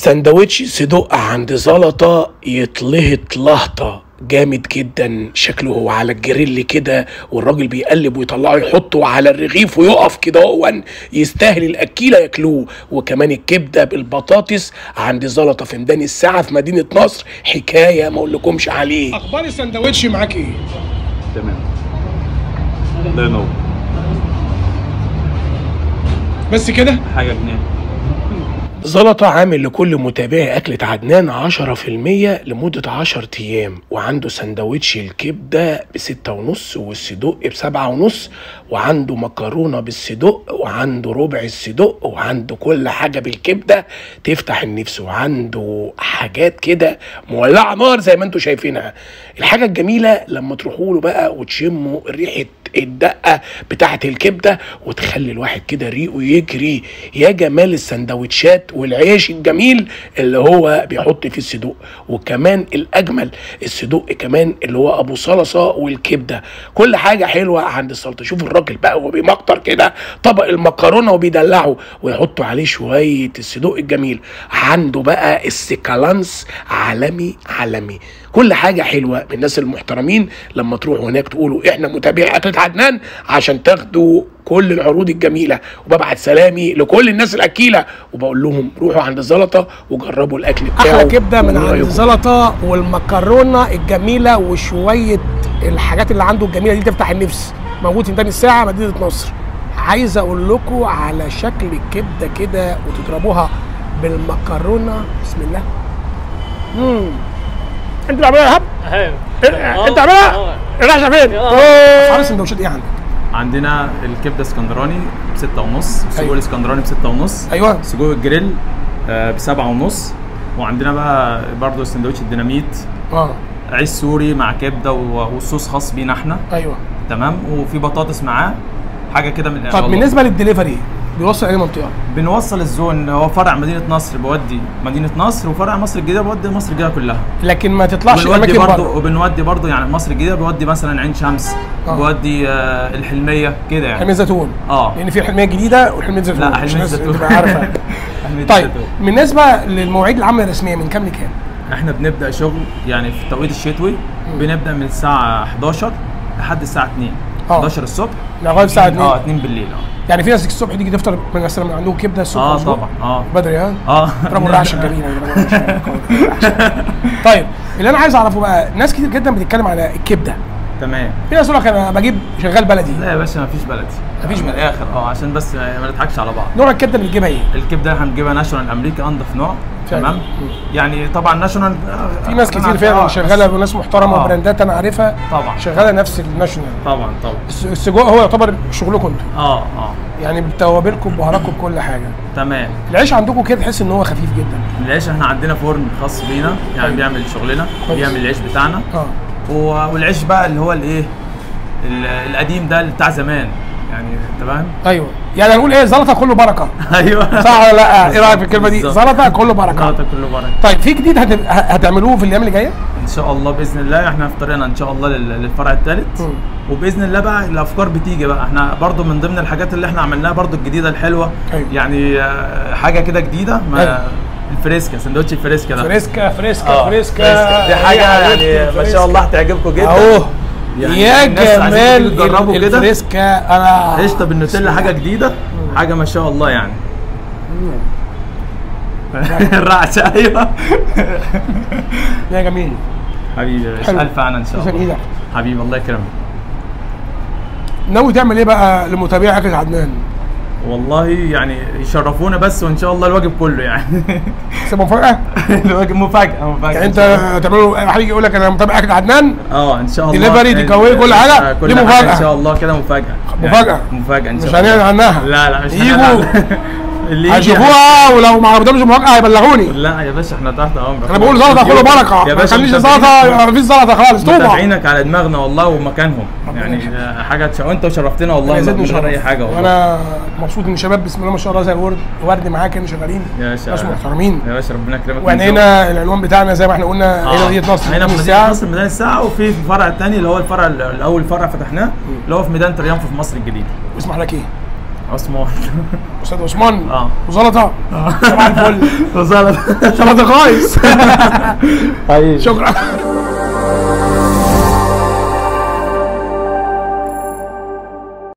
سندوتش صدق عند زلطة يتلهط لهطة جامد جدا. شكله هو على الجريل كده والراجل بيقلب ويطلعه يحطه على الرغيف ويقف كده هو يستاهل الاكيله ياكلوه. وكمان الكبده بالبطاطس عند زلطة في ميدان الساعه في مدينه نصر حكايه ما اقولكمش عليه. اخبار السندوتش معاك ايه؟ تمام. الله ينور. بس كده؟ حاجه جنيه. زلطة عامل لكل متابعي أكلة عدنان 10% لمدة 10 أيام، وعنده سندوتش الكبدة ب6.5 والصدق ب7.5، وعنده مكرونة بالصدق وعنده ربع الصدق وعنده كل حاجة بالكبدة تفتح النفس، وعنده حاجات كده مولعة نار زي ما انتوا شايفينها. الحاجة الجميلة لما تروحوا له بقى وتشموا ريحة الدقة بتاعت الكبدة وتخلي الواحد كده ريقه يجري. يا جمال السندوتشات والعيش الجميل اللي هو بيحط فيه الصدوق، وكمان الأجمل الصدوق كمان اللي هو أبو صلصة والكبدة. كل حاجة حلوة عند السلطة. شوف الراجل بقى وهو بيمقطر كده طبق المكرونة وبيدلعه ويحطوا عليه شوية الصدوق الجميل. عنده بقى السكالانس عالمي عالمي. كل حاجة حلوة من الناس المحترمين. لما تروحوا هناك تقولوا احنا متابعي أكلة عدنان عشان تاخدوا كل العروض الجميلة. وببعت سلامي لكل الناس الأكيلة وبقول لهم روحوا عند زلطة وجربوا الأكل بتاعه. أحلى كبدة من عند زلطة والمكرونة الجميلة وشوية الحاجات اللي عنده الجميلة دي تفتح النفس. موجود في ميدان الساعة مدينة نصر. عايز أقول لكم على شكل الكبدة كده وتضربوها بالمكرونة. بسم الله. انت بتعملها يا هب؟ ايوه. انت بتعملها؟ رايحه فين؟ اسعار السندوتشات ايه عندك؟ عندنا الكبده اسكندراني ب6.5، السجق الاسكندراني ب6.5، ايوه، سجق الجريل ب7.5، وعندنا بقى برضه السندوتش الديناميت عيش سوري مع كبده وصوص خاص بينا احنا. ايوه تمام. وفي بطاطس معاه حاجه كده من طب بالنسبه للدليفري بيوصل اي منطقه؟ بنوصل الزون. هو فرع مدينه نصر بودي مدينه نصر، وفرع مصر الجديده بودي مصر الجديده كلها، لكن ما تطلعش الاماكن برضه. وبنودي برضه يعني مصر الجديده بودي مثلا عين شمس، بودي الحلميه كده يعني. حلميه زيتون لان في الحلميه الجديده والحلميه زيتون. لا حلميه زيتون تبقى عارفه. طيب بالنسبه للمواعيد العمل الرسميه من كام لكام؟ احنا بنبدا شغل يعني في التوقيت الشتوي بنبدا من الساعه 11 لحد الساعه 2. 11 الصبح لغايه الساعه 2. 2 بالليل. يعني في ناس الصبح تيجي تفطر مثلا عندهم كبده الصبح. طبعا. بدري. اضربوا الرعشه الجميله. طيب اللي انا عايز اعرفه بقى، ناس كتير جدا بتتكلم على الكبده. تمام. في ناس يقول لك انا بجيب شغال بلدي. لا يا باشا مفيش بلدي. مفيش بلدي. من الاخر عشان بس ما نضحكش على بعض. نوع الكبده اللي بتجيبها ايه؟ الكبده احنا بنجيبها ناشونال امريكي، انضف نوع. تمام. يعني طبعا ناشونال في ناس كتير فعلا شغاله وناس محترمه وبراندات انا عارفها طبعا شغاله نفس الناشونال. طبعا. السجق هو يعتبر شغلكم انتوا. يعني بتوابلكم ببهاراتكم بكل حاجه. تمام. العيش عندكم كده تحس ان هو خفيف جدا. العيش احنا عندنا فرن خاص بينا يعني بيعمل شغلنا، بيعمل العيش بتاعنا. والعيش بقى اللي هو الايه القديم ده اللي بتاع زمان يعني. تمام. ايوه يعني هنقول ايه؟ زلطه كله بركه. ايوه صح ولا لا؟ ايه رايك في الكلمه دي؟ زلطه كله بركه. زلطه كله بركه. طيب في جديد هتعملوه في الايام اللي جايه؟ ان شاء الله باذن الله. احنا في طريقنا ان شاء الله للفرع الثالث، وباذن الله بقى الافكار بتيجي بقى. احنا برضو من ضمن الحاجات اللي احنا عملناها برضو الجديده الحلوه. يعني حاجه كده جديده. الفريسكا، سندوتش الفريسكا ده. فريسكا دي حاجه يعني ما شاء الله هتعجبكم جدا. يعني يا جمال الفريسكا. انا قشطه بالنوتيلا حاجه جديده، حاجه ما شاء الله يعني. الرعشه. ايوه يا جميل حبيبي. الف عنا ان شاء الله حبيبي. الله يكرمك. ناوي تعمل ايه بقى لمتابعي اكلة عدنان؟ والله يعني يشرفونا بس، وان شاء الله الواجب كله يعني. سيبها مفاجأة؟ الواجب مفاجأة. يعني انت تعملوا واحد يجي يقول لك انا متابع اكل عدنان؟ ان شاء الله. ديليفري تيكاوي كل حاجة دي مفاجأة. ان شاء الله كده مفاجأة. مفاجأة ان شاء الله. مش هنعلن عنها. لا مش هيجوا هيشوفوها، ولو ما عجبهمش المفاجأة هيبلغوني. لا يا باشا احنا تحت امرك. انا بقول زلطة كله بركة. ما تخليش زلطة مفيش زلطة خالص. طوبة متابعينك على دماغنا والله ومكانهم يعني حاجة وانت وشرفتنا والله من غير اي حاجة والله. وانا مبسوط ان الشباب بسم الله ما شاء الله زي الورد معاك كانوا شغالين. يا باشا ناس محترمين يا باشا. ربنا يكرمك. ويعني هنا العنوان بتاعنا زي ما احنا قلنا هنا مدينة نصر. هنا في مدينة نصر ميدان الساعة، وفي الفرع الثاني اللي هو الفرع الاول فرع فتحناه اللي هو في ميدان تريامف في مصر الجديدة. اسمح لك ايه؟ عثمان. استاذ عثمان. اه. وزلطه. صباح الفل. وزلط. سلطه كويس. حبيبي. شكرا.